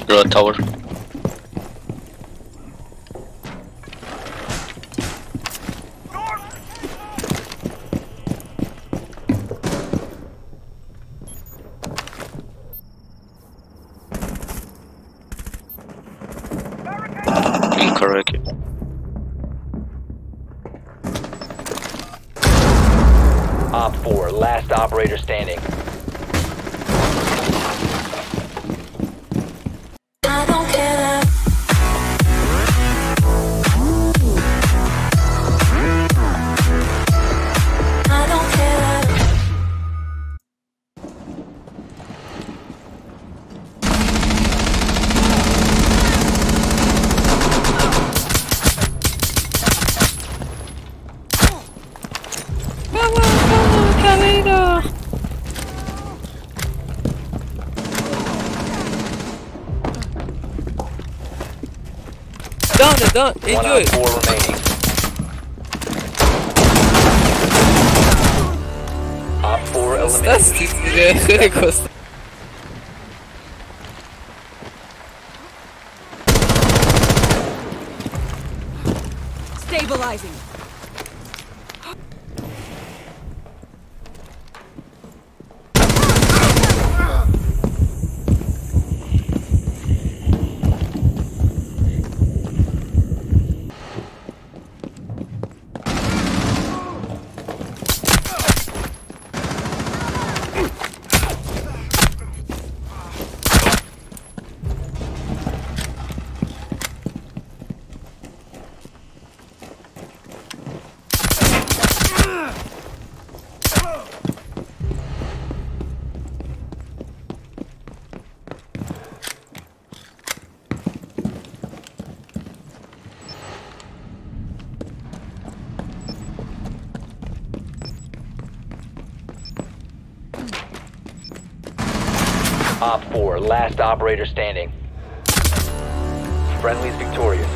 Tower. Incorrect. Op 4, last operator standing. I don't care. I don't care. Done. One Enjoy. op 4 remaining. Op 4 That's eliminated. costa. Stabilizing. Op 4, last operator standing. Friendly's victorious.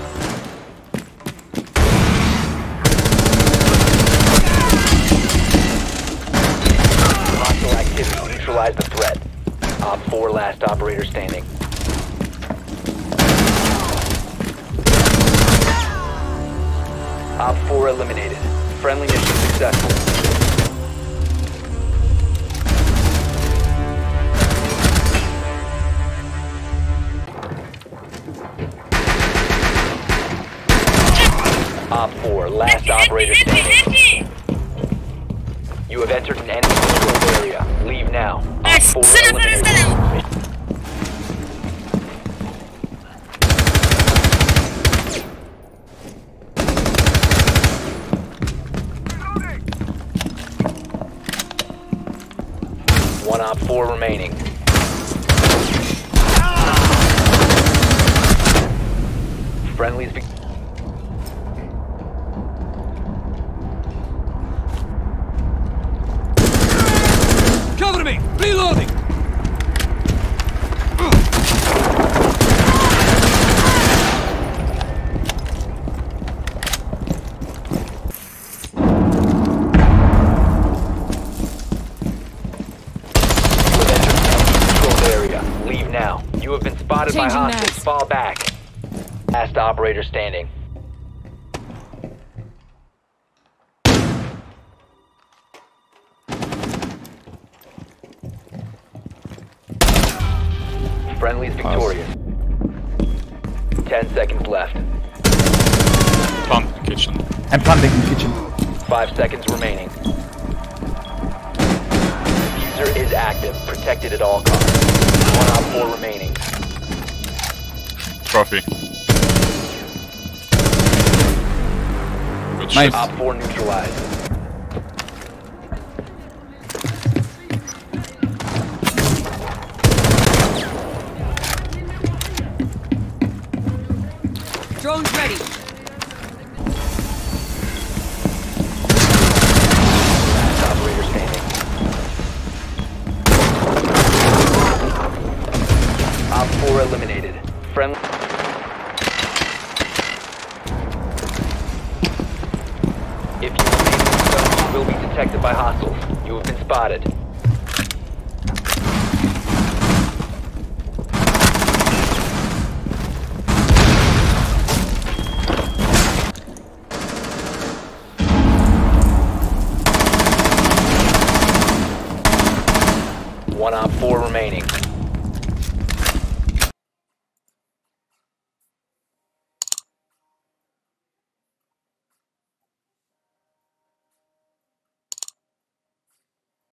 Hostile activity. Neutralize the threat. Op 4, last operator standing. Op 4 eliminated. Friendly mission successful. Op 4, last operator standing. You have entered an enemy controlled area. Leave now. Op 4 eliminated. One op 4 remaining. Friendly's victorious. Cover me! Reloading! Controlled area. Leave now. You have been spotted by Changing hostiles. mags. Fall back. Last operator standing. Friendly's victorious. 10 seconds left. Plant in kitchen. I'm planting in kitchen. 5 seconds remaining. Diffuser is active. Protected at all costs. One op 4 remaining. Trophy. Good Nice. shit. Op 4 neutralized. Drone's ready. Last operator standing. Op 4 eliminated. Friendly. If you remain in the zone, you will be detected by hostiles. You have been spotted. One Op 4 remaining.